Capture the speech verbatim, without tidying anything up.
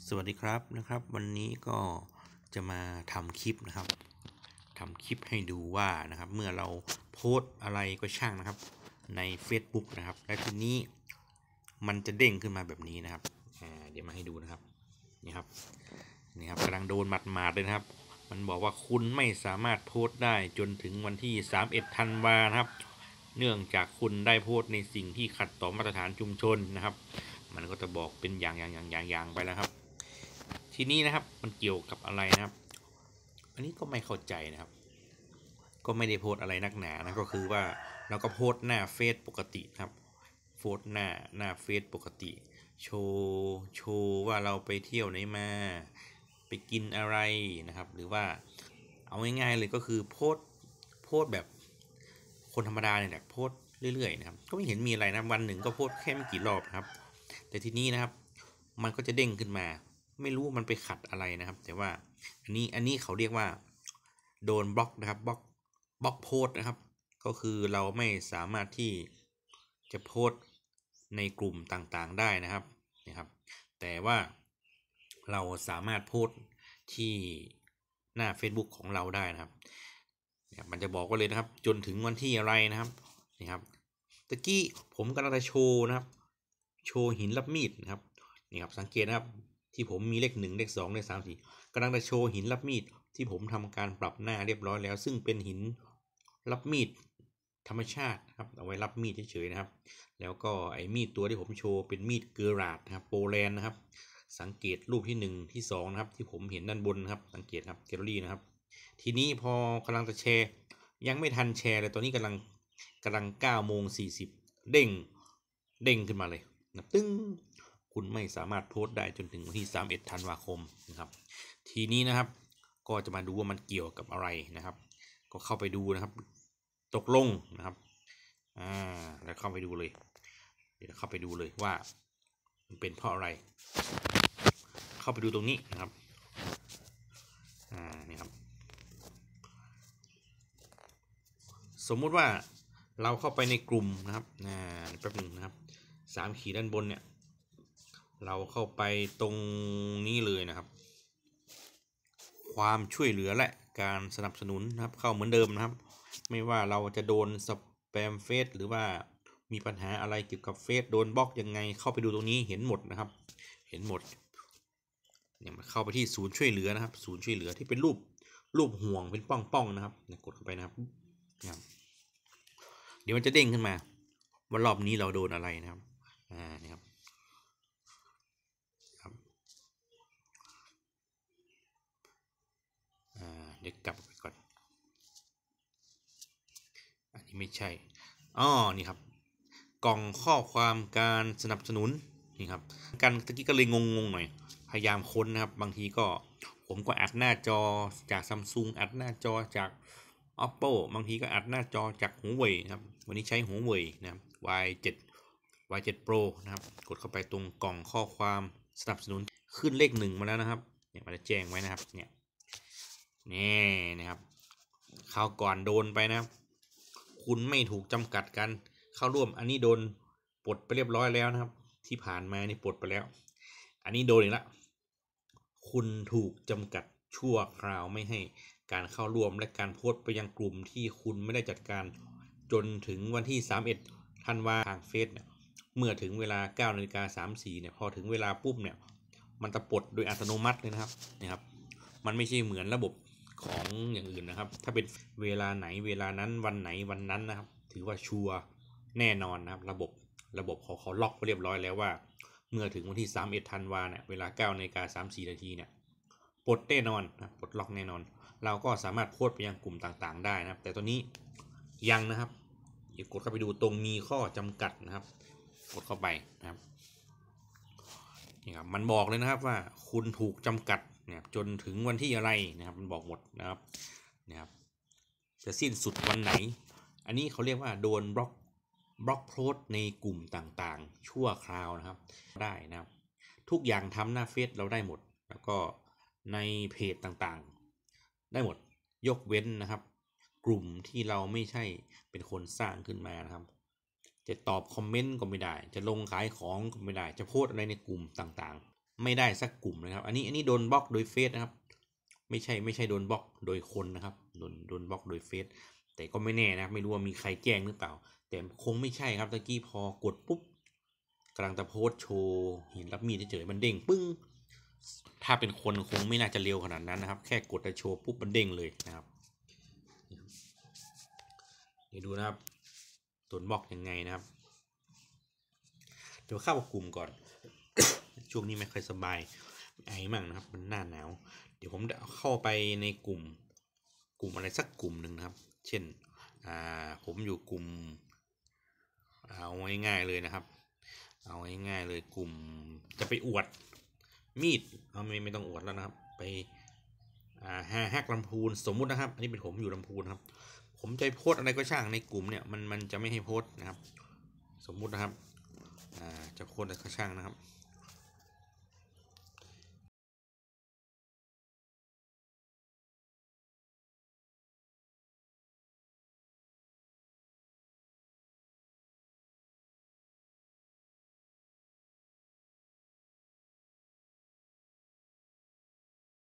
สวัสดีครับนะครับวันนี้ก็จะมาทำคลิปนะครับทำคลิปให้ดูว่านะครับเมื่อเราโพสต์อะไรก็ช่างนะครับใน Facebook นะครับและทีนี้มันจะเด้งขึ้นมาแบบนี้นะครับเดี๋ยวมาให้ดูนะครับนี่ครับนี่ครับกำลังโดนหมาดๆเลยนะครับมันบอกว่าคุณไม่สามารถโพสต์ได้จนถึงวันที่สามสิบเอ็ดธันวาครับเนื่องจากคุณได้โพสต์ในสิ่งที่ขัดต่อมาตรฐานชุมชนนะครับมันก็จะบอกเป็นอย่างอย่างอย่างอย่างอย่างไปแล้วครับทีนี้นะครับมันเกี่ยวกับอะไรนะครับอันนี้ก็ไม่เข้าใจนะครับก็ไม่ได้โพสอะไรนักหนานะก็คือว่าเราก็โพสหน้าเฟซปกติครับโพสหน้าหน้าเฟซปกติโชว์โชว์ว่าเราไปเที่ยวไหนมาไปกินอะไรนะครับหรือว่าเอาง่ายๆเลยก็คือโพสโพสแบบคนธรรมดาเนี่ยแหละโพสเรื่อยๆนะครับก็ไม่เห็นมีอะไรนะวันหนึ่งก็โพสแค่ไม่กี่รอบนะครับแต่ทีนี้นะครับมันก็จะเด้งขึ้นมาไม่รู้มันไปขัดอะไรนะครับแต่ว่าอันนี้อันนี้เขาเรียกว่าโดนบล็อกนะครับบล็อกบล็อกโพสนะครับก็คือเราไม่สามารถที่จะโพสในกลุ่มต่างๆได้นะครับนะครับแต่ว่าเราสามารถโพสที่หน้า Facebook ของเราได้นะครับมันจะบอกว่าเลยนะครับจนถึงวันที่อะไรนะครับนี่ครับตะกี้ผมกำลังจะโชว์นะครับโชว์หินรับมีดนะครับนี่ครับสังเกตนะครับที่ผมมีเลขหนึ่งเลขสองเลขสามสี่กำลังจะโชว์หินรับมีดที่ผมทำการปรับหน้าเรียบร้อยแล้วซึ่งเป็นหินรับมีดธรรมชาติครับเอาไว้รับมีดเฉยๆนะครับแล้วก็ไอ้มีดตัวที่ผมโชว์เป็นมีดเกอราดนะครับโปแลนด์นะครับสังเกตรูปที่หนึ่งที่สองนะครับที่ผมเห็นด้านบนนะครับสังเกตครับแกลเลอรี่นะครับทีนี้พอกำลังจะแชร์ยังไม่ทันแชร์เลยตอนนี้กำลังกำลังเก้าโมงสี่สิบเด้งเด้งขึ้นมาเลยนะตึ้งคุณไม่สามารถโพสต์ได้จนถึงวันที่สามสิบเอ็ดธันวาคมนะครับทีนี้นะครับก็จะมาดูว่ามันเกี่ยวกับอะไรนะครับก็เข้าไปดูนะครับตกลงนะครับอ่าแล้วเข้าไปดูเลยเดี๋ยวเข้าไปดูเลยว่ามันเป็นเพราะอะไรเข้าไปดูตรงนี้นะครับอ่านี่ครับสมมุติว่าเราเข้าไปในกลุ่มนะครับอ่าแป๊บหนึ่งนะครับสามขีดด้านบนเนี่ยเราเข้าไปตรงนี้เลยนะครับความช่วยเหลือและการสนับสนุนนะครับเข้าเหมือนเดิมนะครับไม่ว่าเราจะโดนสแปมเฟซหรือว่ามีปัญหาอะไรเกี่ยวกับเฟซโดนบล็อกยังไงเข้าไปดูตรงนี้เห็นหมดนะครับเห็นหมดเนี่ยมันเข้าไปที่ศูนย์ช่วยเหลือนะครับศูนย์ช่วยเหลือที่เป็นรูปรูปห่วงเป็นป้องๆนะครับเนี่ยกดเข้าไปนะครับเดี๋ยวมันจะเด้งขึ้นมาว่ารอบนี้เราโดนอะไรนะครับอ่านี่ครับเดี๋ยวกลับไปก่อนอันนี้ไม่ใช่อ๋อนี่ครับกล่องข้อความการสนับสนุนนี่ครับกันตะกี้ก็เลยงงๆหน่อยพยายามค้นนะครับบางทีก็ผมก็อัดหน้าจอจาก Samsung อัดหน้าจอจาก Oppo บางทีก็อัดหน้าจอจากหัวเว่ยนะครับวันนี้ใช้หัวเว่ยนะครับ วาย เจ็ด วาย เจ็ด Pro นะครับกดเข้าไปตรงกล่องข้อความสนับสนุนขึ้นเลขหนึ่งมาแล้วนะครับเนี่ยมันจะแจ้งไว้นะครับเนี่ยนี่นะครับคราวก่อนโดนไปนะครับคุณไม่ถูกจำกัดกันเข้าร่วมอันนี้โดนปลดไปเรียบร้อยแล้วนะครับที่ผ่านมานี่ปลดไปแล้วอันนี้โดนอีกแล้วคุณถูกจำกัดชั่วคราวไม่ให้การเข้าร่วมและการโพสต์ไปยังกลุ่มที่คุณไม่ได้จัดการจนถึงวันที่สามสิบเอ็ดธันวาคมทางเฟซเนี่ยเมื่อถึงเวลา เก้านาฬิกาสามสิบสี่ เนี่ยพอถึงเวลาปุ๊บเนี่ยมันจะปลดโดยอัตโนมัติเลยนะครับนะครับมันไม่ใช่เหมือนระบบของอย่างอื่นนะครับถ้าเป็นเวลาไหนเวลานั้นวันไหนวันนั้นนะครับถือว่าชัวร์แน่นอนนะครับระบบระบบเขาเขาล็อกไว้เรียบร้อยแล้วว่าเมื่อถึงวันที่สามสิบเอ็ดธันวาเนี่ยเวลา เก้านาฬิกาสามสิบสี่ นาทีเนี่ยปลดแน่นอนนะปลดล็อกแน่นอนเราก็สามารถโพสต์ไปยังกลุ่มต่างๆได้นะครับแต่ตอนนี้ยังนะครับเดี๋ยวกดเข้าไปดูตรงมีข้อจำกัดนะครับกดเข้าไปนะครับนี่ครับมันบอกเลยนะครับว่าคุณถูกจำกัดเนี่ยจนถึงวันที่อะไรนะครับมันบอกหมดนะครับนะครับจะสิ้นสุดวันไหนอันนี้เขาเรียกว่าโดนบล็อกบล็อกโพสต์ในกลุ่มต่างๆชั่วคราวนะครับได้นะครับทุกอย่างทำหน้าเฟซเราได้หมดแล้วก็ในเพจต่างๆได้หมดยกเว้นนะครับกลุ่มที่เราไม่ใช่เป็นคนสร้างขึ้นมานะครับจะตอบคอมเมนต์ก็ไม่ได้จะลงขายของก็ไม่ได้จะโพสต์อะไรในกลุ่มต่างไม่ได้สักกลุ่มนะครับอันนี้อันนี้โดนบล็อกโดยเฟซนะครับไม่ใช่ไม่ใช่โดนบล็อกโดยคนนะครับโดนโดนบล็อกโดยเฟซแต่ก็ไม่แน่นะไม่รู้ว่ามีใครแจ้งหรือเปล่าแต่คงไม่ใช่ครับตะกี้พอกดปุ๊บกำลังจะโพสโชว์เห็นรับมีดเฉยๆมันเด้งปึ้งถ้าเป็นคนคงไม่น่าจะเร็วขนาดนั้นนะครับแค่กดจะโชว์ปุ๊บมันเด้งเลยนะครับเดี๋ยวดูนะครับโดนบล็อกยังไงนะครับเดี๋ยวเข้ากลุ่มก่อน ช่วงนี้ไม่ค่อยสบายไอมั่งนะครับมันหน้าหนาวเดี๋ยวผมจะเข้าไปในกลุ่มกลุ่มอะไรสักกลุ่มหนึ่งนะครับเช่นอ่าผมอยู่กลุ่มเอาง่ายๆเลยนะครับเอาง่ายๆเลยกลุ่มจะไปอวดมีดเอาไม่ไม่ต้องอวดแล้วนะครับไปอ่าแฮกลำพูนสมมุตินะครับอันนี้เป็นผมอยู่ลำพูนครับผมจะโพสอะไรก็ช่างในกลุ่มเนี่ยมันมันจะไม่ให้โพสนะครับสมมุตินะครับอ่าจะโพสอะไรก็ช่างนะครับ